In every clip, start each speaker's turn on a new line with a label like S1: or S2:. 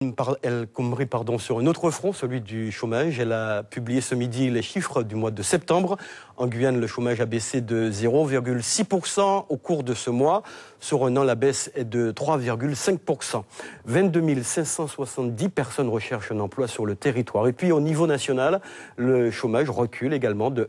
S1: El Khomri, sur un autre front, celui du chômage. Elle a publié ce midi les chiffres du mois de septembre. En Guyane, le chômage a baissé de 0,6% au cours de ce mois. Sur un an, la baisse est de 3,5%. 22 570 personnes recherchent un emploi sur le territoire. Et puis, au niveau national, le chômage recule également de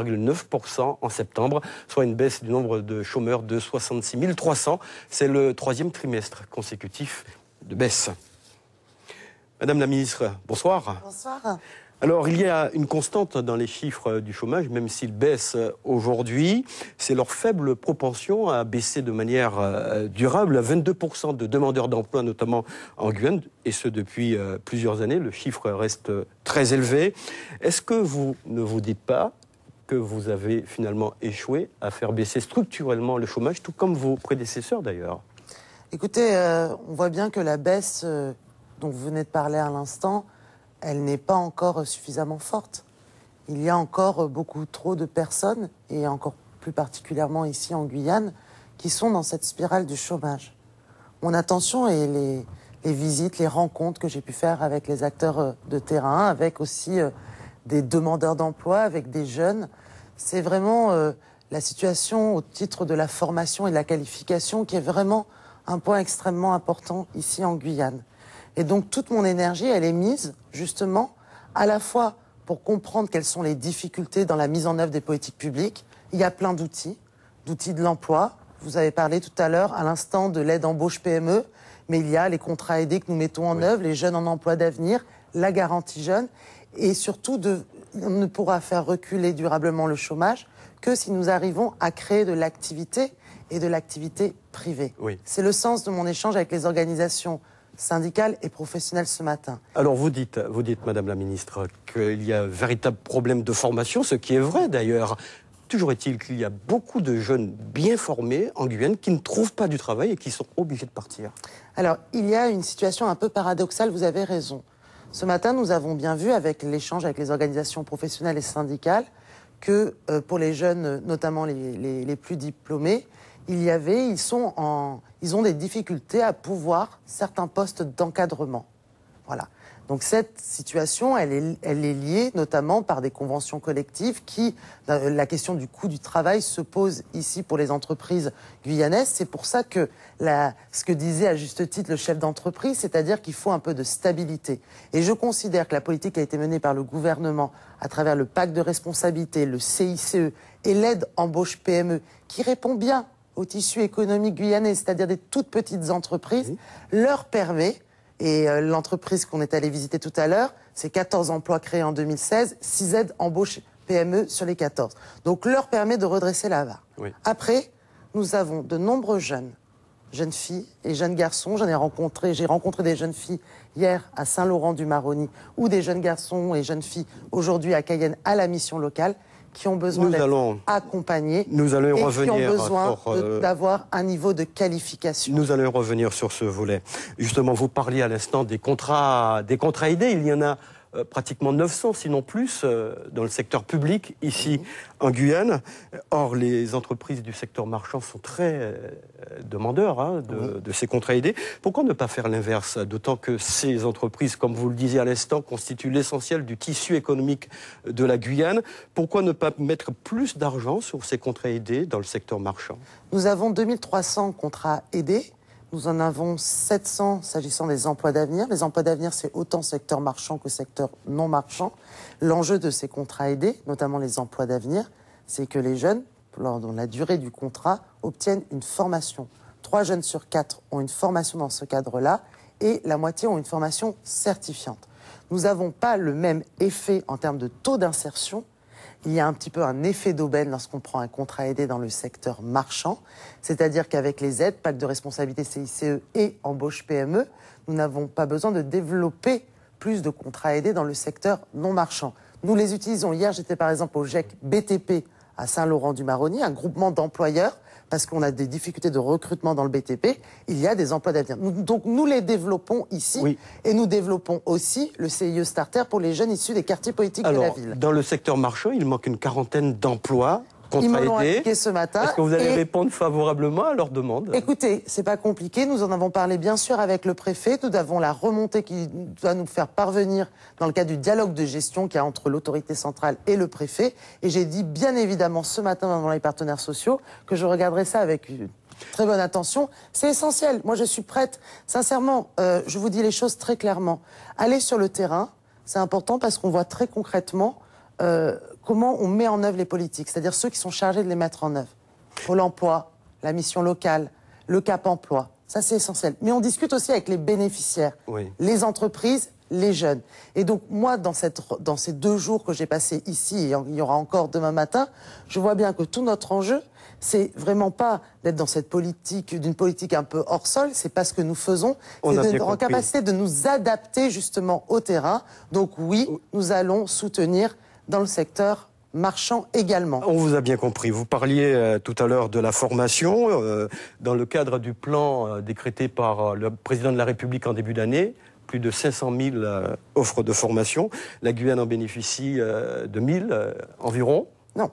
S1: 1,9% en septembre, soit une baisse du nombre de chômeurs de 66 300. C'est le troisième trimestre consécutif de baisse. Madame la ministre, bonsoir.
S2: Bonsoir.
S1: Alors, il y a une constante dans les chiffres du chômage, même s'ils baissent aujourd'hui, c'est leur faible propension à baisser de manière durable. 22% de demandeurs d'emploi, notamment en Guyane, et ce depuis plusieurs années. Le chiffre reste très élevé. Est-ce que vous ne vous dites pas que vous avez finalement échoué à faire baisser structurellement le chômage, tout comme vos prédécesseurs d'ailleurs?
S2: Écoutez, on voit bien que la baisse dont vous venez de parler à l'instant, elle n'est pas encore suffisamment forte. Il y a encore beaucoup trop de personnes, et encore plus particulièrement ici en Guyane, qui sont dans cette spirale du chômage. Mon attention et les visites, les rencontres que j'ai pu faire avec les acteurs de terrain, avec aussi des demandeurs d'emploi, avec des jeunes, c'est vraiment la situation au titre de la formation et de la qualification qui est vraiment un point extrêmement important ici en Guyane. Et donc toute mon énergie, elle est mise justement à la fois pour comprendre quelles sont les difficultés dans la mise en œuvre des politiques publiques. Il y a plein d'outils de l'emploi. Vous avez parlé tout à l'heure, à l'instant, de l'aide embauche PME, mais il y a les contrats aidés que nous mettons en œuvre, les jeunes en emploi d'avenir, la garantie jeune, et surtout, on ne pourra faire reculer durablement le chômage que si nous arrivons à créer de l'activité et de l'activité privée. Oui. C'est le sens de mon échange avec les organisations syndicales et professionnelles ce matin.
S1: Alors vous dites, Madame la Ministre, qu'il y a un véritable problème de formation, ce qui est vrai d'ailleurs. Toujours est-il qu'il y a beaucoup de jeunes bien formés en Guyane qui ne trouvent pas du travail et qui sont obligés de partir.
S2: Alors, il y a une situation un peu paradoxale, vous avez raison. Ce matin, nous avons bien vu, avec l'échange avec les organisations professionnelles et syndicales, que pour les jeunes, notamment les plus diplômés, ils ont des difficultés à pouvoir certains postes d'encadrement. Voilà. Donc cette situation, elle est liée notamment par des conventions collectives qui, la question du coût du travail se pose ici pour les entreprises guyanaises. C'est pour ça que ce que disait à juste titre le chef d'entreprise, c'est-à-dire qu'il faut un peu de stabilité. Et je considère que la politique qui a été menée par le gouvernement à travers le pacte de responsabilité, le CICE et l'aide embauche PME, qui répond bien au tissu économique guyanais, c'est-à-dire des toutes petites entreprises, leur permet, et l'entreprise qu'on est allé visiter tout à l'heure, c'est 14 emplois créés en 2016, 6 aides embauche PME sur les 14. Donc leur permet de redresser la barre. Oui. Après, nous avons de nombreux jeunes filles et jeunes garçons. J'ai rencontré des jeunes filles hier à Saint-Laurent-du-Maroni ou des jeunes garçons et jeunes filles aujourd'hui à Cayenne à la mission locale, qui ont besoin d'être accompagnés et qui ont besoin d'avoir un niveau de qualification.
S1: Nous allons revenir sur ce volet. Justement, vous parliez à l'instant des contrats aidés. Il y en a pratiquement 900, sinon plus, dans le secteur public, ici en Guyane. Or, les entreprises du secteur marchand sont très demandeurs de ces contrats aidés. Pourquoi ne pas faire l'inverse? D'autant que ces entreprises, comme vous le disiez à l'instant, constituent l'essentiel du tissu économique de la Guyane. Pourquoi ne pas mettre plus d'argent sur ces contrats aidés dans le secteur marchand?
S2: Nous avons 2300 contrats aidés. Nous en avons 700 s'agissant des emplois d'avenir. Les emplois d'avenir, c'est autant secteur marchand que secteur non marchand. L'enjeu de ces contrats aidés, notamment les emplois d'avenir, c'est que les jeunes, lors de la durée du contrat, obtiennent une formation. 3 jeunes sur 4 ont une formation dans ce cadre-là et la moitié ont une formation certifiante. Nous n'avons pas le même effet en termes de taux d'insertion. Il y a un petit peu un effet d'aubaine lorsqu'on prend un contrat aidé dans le secteur marchand. C'est-à-dire qu'avec les aides, pacte de responsabilité CICE et embauche PME, nous n'avons pas besoin de développer plus de contrats aidés dans le secteur non marchand. Nous les utilisons. Hier, j'étais par exemple au GEC BTP à Saint-Laurent-du-Maroni, un groupement d'employeurs, parce qu'on a des difficultés de recrutement dans le BTP, il y a des emplois d'avenir. Donc nous les développons ici, et nous développons aussi le CIE Starter pour les jeunes issus des quartiers politiques de la ville.
S1: Dans le secteur marchand, il manque une quarantaine d'emplois
S2: Ils me l'ont indiqué ce matin.
S1: Est-ce que vous allez répondre favorablement à leur demande?
S2: Écoutez, c'est pas compliqué. Nous en avons parlé bien sûr avec le préfet. Nous avons la remontée qui doit nous faire parvenir dans le cadre du dialogue de gestion qu'il y a entre l'autorité centrale et le préfet. Et j'ai dit bien évidemment ce matin devant les partenaires sociaux que je regarderai ça avec une très bonne attention. C'est essentiel. Moi, je suis prête. Sincèrement, je vous dis les choses très clairement. Aller sur le terrain, c'est important parce qu'on voit très concrètement comment on met en œuvre les politiques, c'est-à-dire ceux qui sont chargés de les mettre en œuvre. Pôle emploi, la mission locale, le Cap emploi, ça c'est essentiel. Mais on discute aussi avec les bénéficiaires, les entreprises, les jeunes. Et donc moi, dans ces 2 jours que j'ai passés ici, et il y aura encore demain matin, je vois bien que tout notre enjeu, c'est vraiment pas d'être dans cette politique, d'une politique un peu hors sol, c'est pas ce que nous faisons, c'est d'être en capacité de nous adapter justement au terrain. Donc oui, nous allons soutenir dans le secteur marchand également.
S1: On vous a bien compris. Vous parliez tout à l'heure de la formation. Dans le cadre du plan décrété par le président de la République en début d'année, plus de 500 000 offres de formation. La Guyane en bénéficie de 1000 environ.
S2: Non.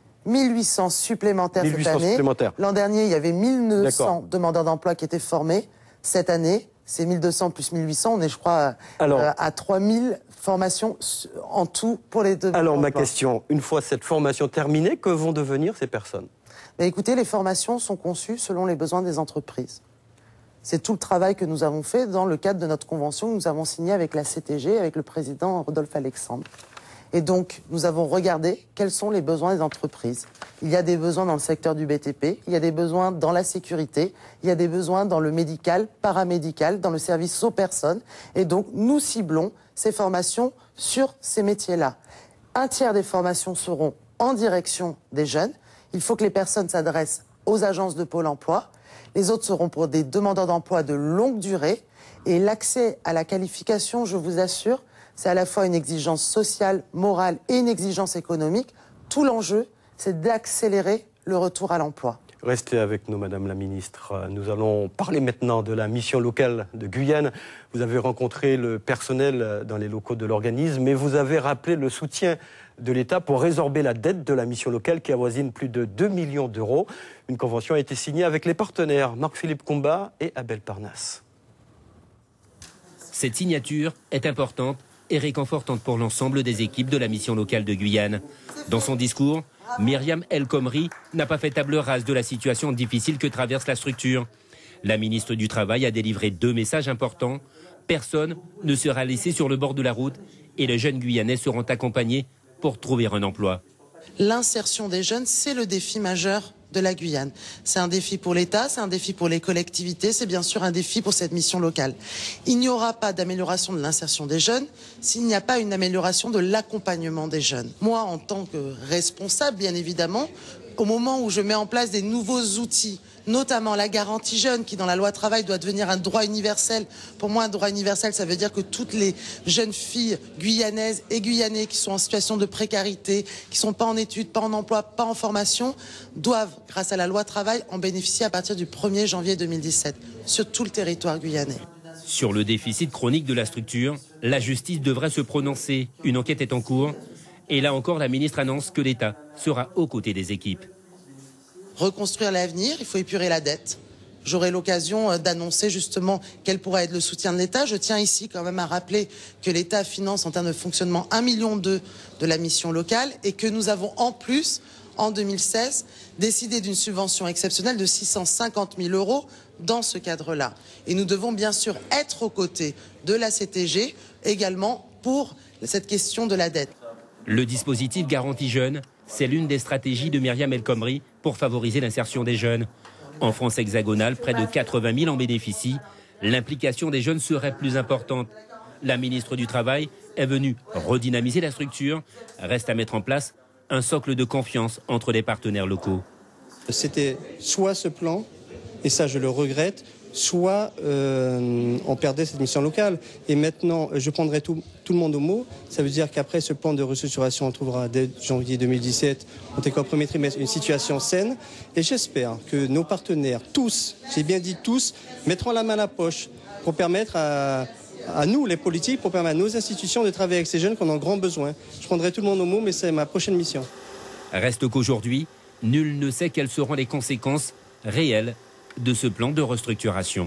S2: 1800 supplémentaires cette année. L'an dernier, il y avait 1900 demandeurs d'emploi qui étaient formés. Cette année, c'est 1200 plus 1800. On est, je crois, à 3000 formations en tout pour les deux.
S1: Alors, ma question, une fois cette formation terminée, que vont devenir ces personnes?
S2: Écoutez, les formations sont conçues selon les besoins des entreprises. C'est tout le travail que nous avons fait dans le cadre de notre convention que nous avons signée avec la CTG, avec le président Rodolphe Alexandre. Et donc, nous avons regardé quels sont les besoins des entreprises. Il y a des besoins dans le secteur du BTP, il y a des besoins dans la sécurité, il y a des besoins dans le médical, paramédical, dans le service aux personnes. Et donc, nous ciblons ces formations sur ces métiers-là. 1/3 des formations seront en direction des jeunes. Il faut que les personnes s'adressent aux agences de Pôle emploi. Les autres seront pour des demandeurs d'emploi de longue durée. Et l'accès à la qualification, je vous assure, c'est à la fois une exigence sociale, morale et une exigence économique. Tout l'enjeu, c'est d'accélérer le retour à l'emploi.
S1: Restez avec nous, Madame la Ministre. Nous allons parler maintenant de la mission locale de Guyane. Vous avez rencontré le personnel dans les locaux de l'organisme, mais vous avez rappelé le soutien de l'État pour résorber la dette de la mission locale qui avoisine plus de 2 millions d'euros. Une convention a été signée avec les partenaires Marc-Philippe Combat et Abel Parnasse.
S3: Cette signature est importante et réconfortante pour l'ensemble des équipes de la mission locale de Guyane. Dans son discours, Myriam El Khomri n'a pas fait table rase de la situation difficile que traverse la structure. La ministre du Travail a délivré 2 messages importants. Personne ne sera laissé sur le bord de la route et les jeunes Guyanais seront accompagnés pour trouver un emploi.
S2: L'insertion des jeunes, c'est le défi majeur de la Guyane. C'est un défi pour l'État, c'est un défi pour les collectivités, c'est bien sûr un défi pour cette mission locale. Il n'y aura pas d'amélioration de l'insertion des jeunes s'il n'y a pas une amélioration de l'accompagnement des jeunes. Moi, en tant que responsable, bien évidemment, au moment où je mets en place des nouveaux outils, notamment la garantie jeune qui dans la loi travail doit devenir un droit universel. Pour moi, un droit universel, ça veut dire que toutes les jeunes filles guyanaises et guyanais qui sont en situation de précarité, qui sont pas en études, pas en emploi, pas en formation, doivent, grâce à la loi travail, en bénéficier à partir du 1er janvier 2017 sur tout le territoire guyanais.
S3: Sur le déficit chronique de la structure, la justice devrait se prononcer. Une enquête est en cours. Et là encore, la ministre annonce que l'État sera aux côtés des équipes.
S2: Reconstruire l'avenir, il faut épurer la dette. J'aurai l'occasion d'annoncer justement quel pourrait être le soutien de l'État. Je tiens ici quand même à rappeler que l'État finance en termes de fonctionnement 1,2 million de la mission locale et que nous avons en plus, en 2016, décidé d'une subvention exceptionnelle de 650 000 € dans ce cadre-là. Et nous devons bien sûr être aux côtés de la CTG également pour cette question de la dette.
S3: Le dispositif Garantie Jeunes, c'est l'une des stratégies de Myriam El Khomri pour favoriser l'insertion des jeunes. En France hexagonale, près de 80 000 en bénéficient. L'implication des jeunes serait plus importante. La ministre du Travail est venue redynamiser la structure. Reste à mettre en place un socle de confiance entre les partenaires locaux.
S4: C'était soit ce plan, et ça je le regrette, soit on perdait cette mission locale. Et maintenant, je prendrai tout le monde au mot. Ça veut dire qu'après ce plan de restructuration, on trouvera dès janvier 2017, en tout cas au premier trimestre, une situation saine. Et j'espère que nos partenaires, tous, j'ai bien dit tous, mettront la main à la poche pour permettre à nous, les politiques, pour permettre à nos institutions de travailler avec ces jeunes qui en ont grand besoin. Je prendrai tout le monde au mot, mais c'est ma prochaine mission.
S3: Reste qu'aujourd'hui, nul ne sait quelles seront les conséquences réelles de ce plan de restructuration.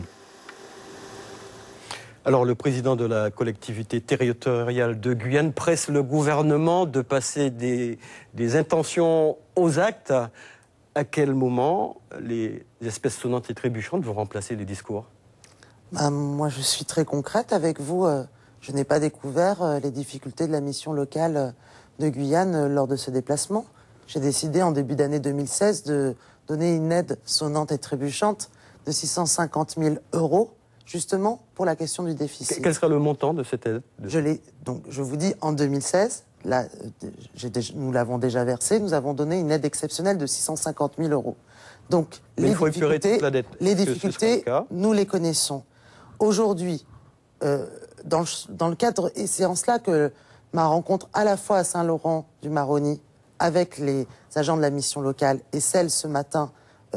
S1: Alors, le président de la collectivité territoriale de Guyane presse le gouvernement de passer des intentions aux actes. À quel moment les espèces sonnantes et trébuchantes vont remplacer les discours?
S2: Moi, je suis très concrète avec vous. Je n'ai pas découvert les difficultés de la mission locale de Guyane lors de ce déplacement. J'ai décidé en début d'année 2016 de donner une aide sonnante et trébuchante de 650 000 €, justement pour la question du déficit.
S1: Quel sera le montant de cette aide?
S2: Donc, je vous dis, en 2016, là, nous l'avons déjà versé, nous avons donné une aide exceptionnelle de 650 000 €. Donc,
S1: mais il faut épurer toute la dette.
S2: Les difficultés, nous les connaissons. Aujourd'hui, dans le cadre, et c'est en cela que ma rencontre à la fois à Saint-Laurent-du-Maroni avec les agents de la mission locale et celle ce matin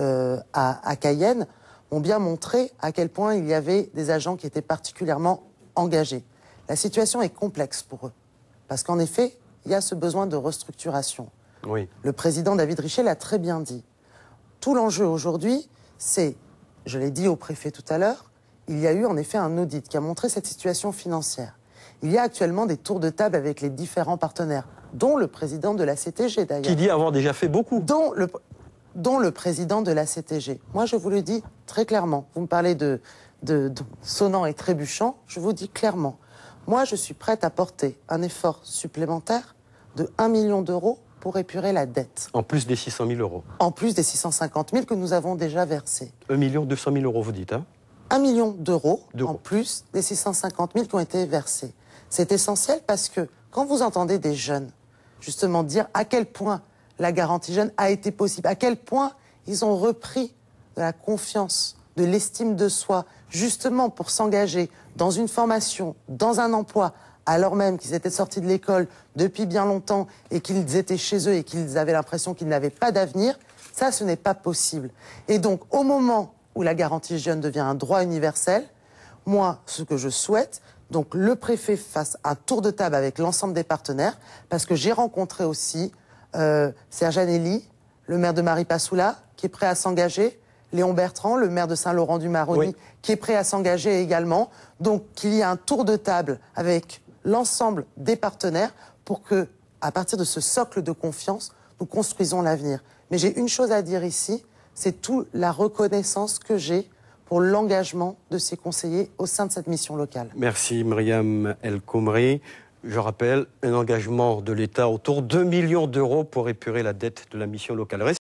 S2: à Cayenne ont bien montré à quel point il y avait des agents qui étaient particulièrement engagés. La situation est complexe pour eux, parce qu'en effet, il y a ce besoin de restructuration.
S1: Oui.
S2: Le président David Richet l'a très bien dit. Tout l'enjeu aujourd'hui, c'est, je l'ai dit au préfet tout à l'heure, il y a eu en effet un audit qui a montré cette situation financière. Il y a actuellement des tours de table avec les différents partenaires, dont le président de la CTG d'ailleurs.
S1: Qui dit avoir déjà fait beaucoup.
S2: Dont le président de la CTG. Moi, je vous le dis très clairement. Vous me parlez de sonnant et trébuchant. Je vous dis clairement. Moi, je suis prête à porter un effort supplémentaire de 1 million d'euros pour épurer la dette.
S1: En plus des 600 000 €.
S2: En plus des 650 000 que nous avons déjà versés.
S1: 1 200 000 €, vous dites, hein?
S2: 1 million d'euros en plus des 650 000 qui ont été versés. C'est essentiel parce que quand vous entendez des jeunes, justement, dire à quel point la garantie jeune a été possible, à quel point ils ont repris de la confiance, de l'estime de soi, justement pour s'engager dans une formation, dans un emploi, alors même qu'ils étaient sortis de l'école depuis bien longtemps et qu'ils étaient chez eux et qu'ils avaient l'impression qu'ils n'avaient pas d'avenir, ça, ce n'est pas possible. Et donc, au moment où la garantie jeune devient un droit universel, moi, ce que je souhaite, donc le préfet fasse un tour de table avec l'ensemble des partenaires, parce que j'ai rencontré aussi Serge Anelli, le maire de Maripasoula, qui est prêt à s'engager, Léon Bertrand, le maire de Saint-Laurent-du-Maroni, qui est prêt à s'engager également. Donc qu'il y ait un tour de table avec l'ensemble des partenaires pour que, à partir de ce socle de confiance, nous construisons l'avenir. Mais j'ai une chose à dire ici, c'est toute la reconnaissance que j'ai pour l'engagement de ces conseillers au sein de cette mission locale.
S1: Merci Myriam El Khomri. Je rappelle, un engagement de l'État autour de 2 millions d'euros pour épurer la dette de la mission locale.